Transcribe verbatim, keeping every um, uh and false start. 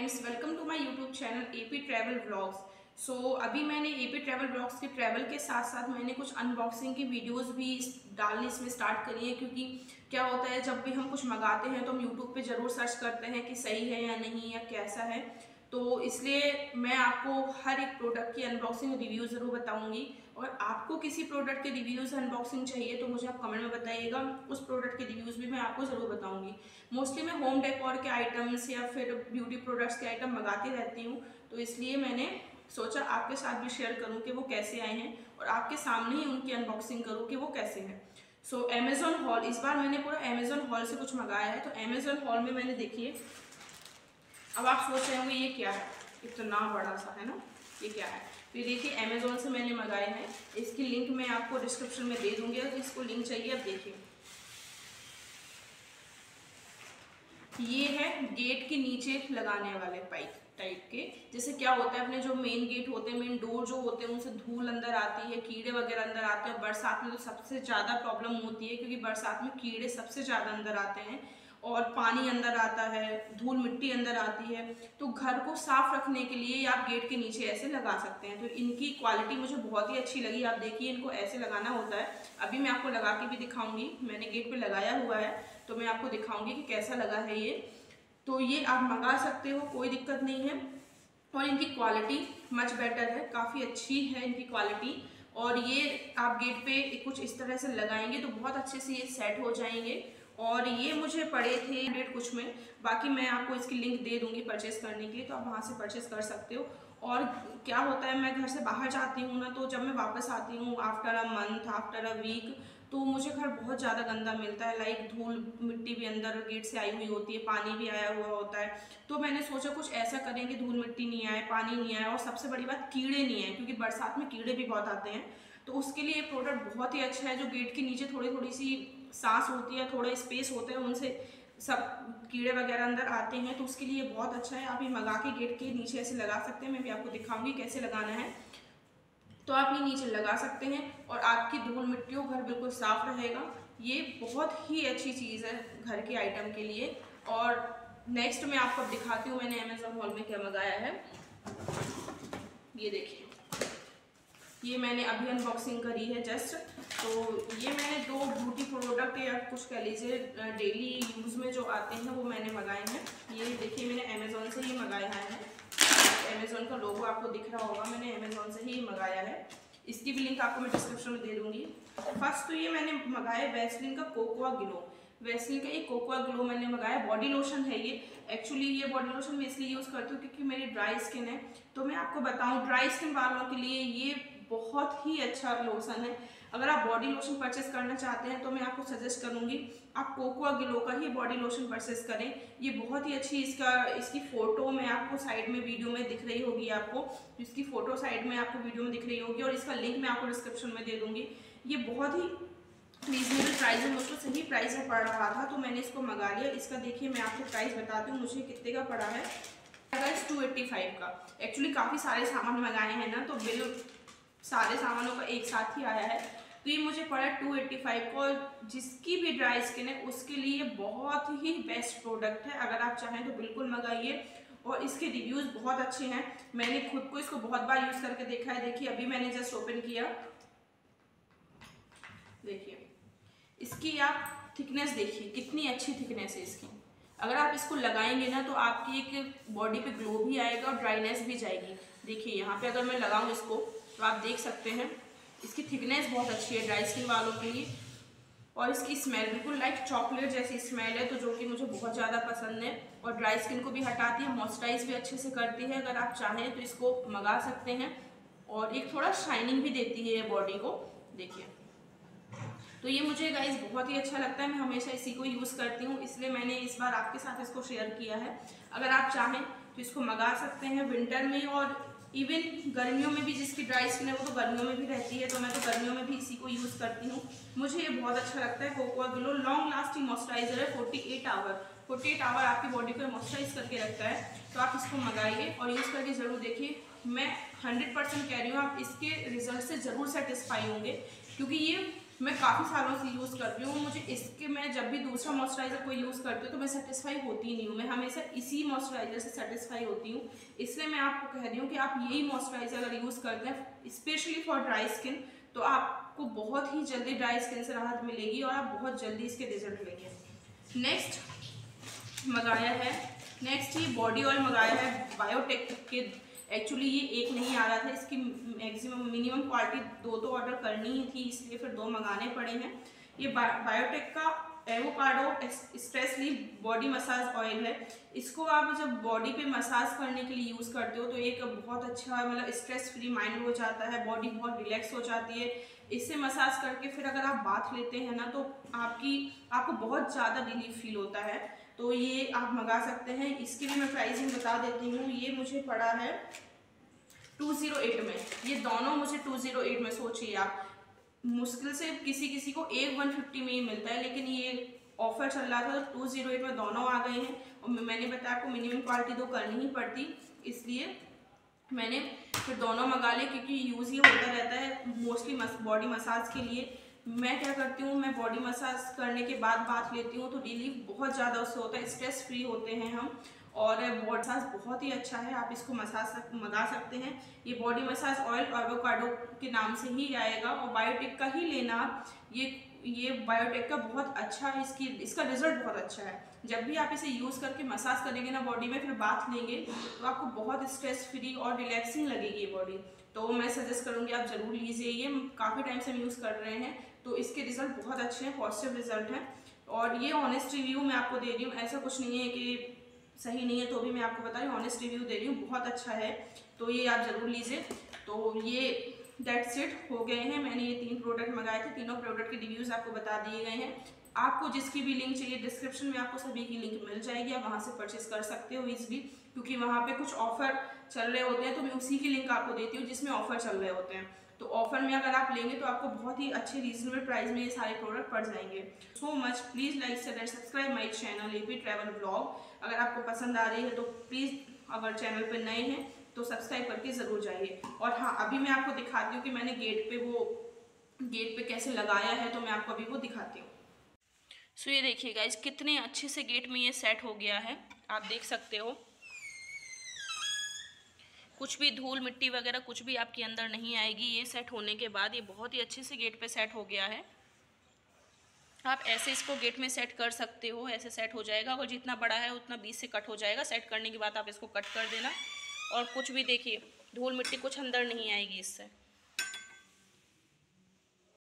Friends, welcome to my YouTube channel AP travel vlogs. So अभी मैंने AP travel vlogs के travel के साथ साथ मैंने कुछ अनबॉक्सिंग की वीडियोस भी डालनी इसमें स्टार्ट करी है, क्योंकि क्या होता है जब भी हम कुछ मंगाते हैं तो हम यूट्यूब पे ज़रूर सर्च करते हैं कि सही है या नहीं या कैसा है। तो इसलिए मैं आपको हर एक प्रोडक्ट की अनबॉक्सिंग रिव्यू ज़रूर बताऊंगी, और आपको किसी प्रोडक्ट के रिव्यूज़ अनबॉक्सिंग चाहिए तो मुझे आप कमेंट में बताइएगा, उस प्रोडक्ट के रिव्यूज़ भी मैं आपको ज़रूर बताऊंगी। मोस्टली मैं होम डेकोर के आइटम्स या फिर ब्यूटी प्रोडक्ट्स के आइटम मंगाती रहती हूँ, तो इसलिए मैंने सोचा आपके साथ भी शेयर करूँ कि वो कैसे आए हैं और आपके सामने ही उनकी अनबॉक्सिंग करूँ कि वो कैसे हैं। सो अमेजोन हॉल, इस बार मैंने पूरा अमेजोन हॉल से कुछ मंगाया है। तो अमेजोन हॉल में मैंने देखिए, अब आप सोच रहे होंगे ये क्या है, इतना बड़ा सा है ना, ये क्या है। तो ये देखिए अमेजोन से मैंने मंगाए हैं, इसकी लिंक मैं आपको डिस्क्रिप्शन में दे दूंगी, अगर इसको लिंक चाहिए। अब देखिए ये है गेट के नीचे लगाने वाले पाइप टाइप के। जैसे क्या होता है, अपने जो मेन गेट होते हैं, मेन डोर जो होते हैं, उनसे धूल अंदर आती है, कीड़े वगैरह अंदर आते हैं। बरसात में तो सबसे ज़्यादा प्रॉब्लम होती है, क्योंकि बरसात में कीड़े सबसे ज़्यादा अंदर आते हैं और पानी अंदर आता है, धूल मिट्टी अंदर आती है। तो घर को साफ रखने के लिए आप गेट के नीचे ऐसे लगा सकते हैं। तो इनकी क्वालिटी मुझे बहुत ही अच्छी लगी। आप देखिए इनको ऐसे लगाना होता है, अभी मैं आपको लगा के भी दिखाऊंगी। मैंने गेट पे लगाया हुआ है तो मैं आपको दिखाऊंगी कि कैसा लगा है ये। तो ये आप मंगा सकते हो, कोई दिक्कत नहीं है। और इनकी क्वालिटी मच बेटर है, काफ़ी अच्छी है इनकी क्वालिटी। और ये आप गेट पे कुछ इस तरह से लगाएंगे तो बहुत अच्छे से ये सेट हो जाएंगे। और ये मुझे पड़े थे डेट कुछ में, बाकी मैं आपको इसकी लिंक दे दूंगी परचेस करने के लिए, तो आप वहाँ से परचेस कर सकते हो। और क्या होता है, मैं घर से बाहर जाती हूँ ना, तो जब मैं वापस आती हूँ after a month, after a week, तो मुझे घर बहुत ज़्यादा गंदा मिलता है। लाइक धूल मिट्टी भी अंदर गेट से आई हुई होती है, पानी भी आया हुआ होता है। तो मैंने सोचा कुछ ऐसा करें कि धूल मिट्टी नहीं आए, पानी नहीं आए, और सबसे बड़ी बात कीड़े नहीं आए, क्योंकि बरसात में कीड़े भी बहुत आते हैं। तो उसके लिए ये प्रोडक्ट बहुत ही अच्छा है। जो गेट के नीचे थोड़ी थोड़ी सी सांस होती है, थोड़ा स्पेस होता है, उनसे सब कीड़े वगैरह अंदर आते हैं, तो उसके लिए बहुत अच्छा है। आप ये मंगा के गेट के नीचे ऐसे लगा सकते हैं, मैं भी आपको दिखाऊंगी कैसे लगाना है। तो आप ये नीचे लगा सकते हैं और आपकी धूल मिट्टियों घर बिल्कुल साफ रहेगा। ये बहुत ही अच्छी चीज़ है घर के आइटम के लिए। और नेक्स्ट मैं आपको दिखाती हूँ मैंने अमेजोन हॉल में क्या मंगाया है। ये देखिए, ये मैंने अभी अनबॉक्सिंग करी है जस्ट। तो ये मैंने दो ब्यूटी प्रोडक्ट या कुछ कह लीजिए डेली यूज़ में जो आते हैं वो मैंने मंगाए हैं। ये देखिए मैंने अमेजोन से ही मंगाया है, अमेजोन का लोगो आपको दिख रहा होगा, मैंने अमेजोन से ही मंगाया है। इसकी भी लिंक आपको मैं डिस्क्रिप्शन में दे दूंगी। फर्स्ट तो ये मैंने मंगाया वैसलीन का कोकोआ ग्लो, वैसलीन का ये कोकोआ ग्लो मैंने मंगाया। बॉडी लोशन है ये। एक्चुअली ये बॉडी लोशन मैं इसलिए यूज़ करती हूँ क्योंकि मेरी ड्राई स्किन है। तो मैं आपको बताऊँ, ड्राई स्किन वालों के लिए ये बहुत ही अच्छा लोशन है। अगर आप बॉडी लोशन परचेस करना चाहते हैं तो मैं आपको सजेस्ट करूंगी आप कोकोआ ग्लो का ही बॉडी लोशन परचेस करें। ये बहुत ही अच्छी, इसका इसकी फ़ोटो में आपको साइड में वीडियो में दिख रही होगी, आपको इसकी फ़ोटो साइड में आपको वीडियो में दिख रही होगी, और इसका लिंक मैं आपको डिस्क्रिप्शन में दे दूँगी। ये बहुत ही रीजनेबल प्राइस में, मुझको सही प्राइस में पड़ रहा था तो मैंने इसको मंगा लिया। इसका देखिए मैं आपको प्राइस बताती हूँ मुझे कितने का पड़ा है। टू एट्टी फाइव का। एक्चुअली काफ़ी सारे सामान मंगाए हैं ना, तो बिल सारे सामानों का एक साथ ही आया है। तो ये मुझे पड़ा टू एट्टी फाइव को। जिसकी भी ड्राई स्किन है उसके लिए बहुत ही बेस्ट प्रोडक्ट है। अगर आप चाहें तो बिल्कुल मंगाइए, और इसके रिव्यूज़ बहुत अच्छे हैं। मैंने खुद को इसको बहुत बार यूज़ करके देखा है। देखिए अभी मैंने जस्ट ओपन किया, देखिए इसकी आप थिकनेस देखिए, कितनी अच्छी थिकनेस है इसकी। अगर आप इसको लगाएंगे ना तो आपकी एक बॉडी पे ग्लो भी आएगा और ड्राइनेस भी जाएगी। देखिए यहाँ पे अगर मैं लगाऊँ इसको तो आप देख सकते हैं इसकी थिकनेस बहुत अच्छी है ड्राई स्किन वालों के लिए। और इसकी स्मेल बिल्कुल लाइक चॉकलेट जैसी स्मेल है, तो जो कि मुझे बहुत ज़्यादा पसंद है। और ड्राई स्किन को भी हटाती है, मॉइस्चराइज भी अच्छे से करती है। अगर आप चाहें तो इसको मंगा सकते हैं, और एक थोड़ा शाइनिंग भी देती है बॉडी को। देखिए तो ये मुझे गाइस बहुत ही अच्छा लगता है, मैं हमेशा इसी को यूज़ करती हूँ, इसलिए मैंने इस बार आपके साथ इसको शेयर किया है। अगर आप चाहें तो इसको मंगा सकते हैं विंटर में, और इवन गर्मियों में भी। जिसकी ड्राई स्किन है वो तो गर्मियों में भी रहती है, तो मैं तो गर्मियों में भी इसी को यूज़ करती हूँ। मुझे ये बहुत अच्छा लगता है। Cocoa glow long lasting moisturiser है, forty eight hour forty eight hour आपकी बॉडी को मॉइस्चराइज करके रखता है। तो आप इसको मंगाइए और यूज़ करके ज़रूर देखिए। मैं हंड्रेड परसेंट कह रही हूँ आप इसके रिजल्ट से ज़रूर सेटिस्फाई होंगे, क्योंकि ये मैं काफ़ी सालों से यूज़ कर रही हूँ। मुझे इसके मैं जब भी दूसरा मॉइस्चराइज़र कोई यूज़ करती हूँ तो मैं सेटिस्फाई होती नहीं हूँ, मैं हमेशा इसी मॉइस्चराइज़र से सेटिस्फाई होती हूँ। इसलिए मैं आपको कह रही हूँ कि आप यही मॉइस्चराइज़र अगर यूज़ करते हैं स्पेशली फॉर ड्राई स्किन, तो आपको बहुत ही जल्दी ड्राई स्किन से राहत मिलेगी और आप बहुत जल्दी इसके रिजल्ट लेंगे। नेक्स्ट मंगाया है, नेक्स्ट ये बॉडी ऑयल मंगाया है बायोटेक के। एक्चुअली ये एक नहीं आ रहा था, इसकी मैक्सिमम मिनिमम क्वालिटी दो तो ऑर्डर करनी ही थी, इसलिए फिर दो मंगाने पड़े हैं। ये बायोटेक का avocado stress relief body massage oil है। इसको आप जब बॉडी पे मसाज करने के लिए यूज़ करते हो तो एक बहुत अच्छा मतलब स्ट्रेस फ्री माइंड हो जाता है, बॉडी बहुत रिलैक्स हो जाती है। इससे मसाज करके फिर अगर आप बाथ लेते हैं ना तो आपकी आपको बहुत ज़्यादा रिलीफ फील होता है। तो ये आप मंगा सकते हैं। इसकी भी मैं प्राइसिंग बता देती हूँ। ये मुझे पड़ा है टू ज़ीरो एट में, ये दोनों मुझे टू ज़ीरो एट में। सोचिए आप, मुश्किल से किसी किसी को एक वन फिफ्टी में ही मिलता है, लेकिन ये ऑफर चल रहा था तो टू ज़ीरो एट में दोनों आ गए हैं। और मैंने बताया आपको मिनिमम क्वालिटी तो करनी ही पड़ती, इसलिए मैंने फिर दोनों मंगा लिए, क्योंकि यूज़ ही होता रहता है मोस्टली बॉडी मसाज के लिए। मैं क्या करती हूँ, मैं बॉडी मसाज करने के बाद बाथ लेती हूँ तो रिलीफ बहुत ज़्यादा उससे होता है, स्ट्रेस फ्री होते हैं हम। और बॉडी मसाज बहुत ही अच्छा है, आप इसको मसाज मंगा सकते हैं। ये बॉडी मसाज ऑयल एवोकाडो के नाम से ही आएगा और बायोटेक का ही लेना आप। ये ये बायोटेक का बहुत अच्छा है, इसकी इसका रिजल्ट बहुत अच्छा है। जब भी आप इसे यूज़ करके मसाज करेंगे ना बॉडी में, फिर बाथ लेंगे तो आपको बहुत स्ट्रेस फ्री और रिलैक्सिंग लगेगी ये बॉडी। तो मैं सजेस्ट करूँगी आप ज़रूर लीजिए, ये काफ़ी टाइम से हम यूज़ कर रहे हैं तो इसके रिजल्ट बहुत अच्छे हैं, पॉजिटिव रिजल्ट हैं। और ये ऑनेस्ट रिव्यू मैं आपको दे रही हूँ, ऐसा कुछ नहीं है कि सही नहीं है तो भी मैं आपको बता रही हूँ, ऑनेस्ट रिव्यू दे रही हूँ, बहुत अच्छा है। तो ये आप ज़रूर लीजिए। तो ये डेट्स इट हो गए हैं। मैंने ये तीन प्रोडक्ट मंगाए थे, तीनों प्रोडक्ट के रिव्यूज़ आपको बता दिए गए हैं। आपको जिसकी भी लिंक चाहिए डिस्क्रिप्शन में आपको सभी की लिंक मिल जाएगी, आप वहाँ से परचेस कर सकते हो इजली, क्योंकि वहाँ पे कुछ ऑफर चल रहे होते हैं तो मैं उसी की लिंक आपको देती हूँ जिसमें ऑफर चल रहे होते हैं। तो ऑफर में अगर आप लेंगे तो आपको बहुत ही अच्छे रीजनेबल प्राइस में ये सारे प्रोडक्ट पड़ जाएंगे। So much, please like share and subscribe my channel AP travel blog. अगर आपको पसंद आ रही है तो प्लीज़, अगर चैनल पर नए हैं तो सब्सक्राइब करके ज़रूर जाइए। और हाँ, अभी मैं आपको दिखाती हूँ कि मैंने गेट पे वो गेट पे कैसे लगाया है, तो मैं आपको अभी वो दिखाती हूँ। सो ये देखिए गाइस, कितने अच्छे से गेट में ये सेट हो गया है, आप देख सकते हो। कुछ भी धूल मिट्टी वगैरह कुछ भी आपके अंदर नहीं आएगी। ये सेट होने के बाद ये बहुत ही अच्छे से गेट पे सेट हो गया है। आप ऐसे इसको गेट में सेट कर सकते हो, ऐसे सेट हो जाएगा। अगर जितना बड़ा है उतना बीच से कट हो जाएगा। सेट करने के बाद आप इसको कट कर देना और कुछ भी देखिए धूल मिट्टी कुछ अंदर नहीं आएगी इससे।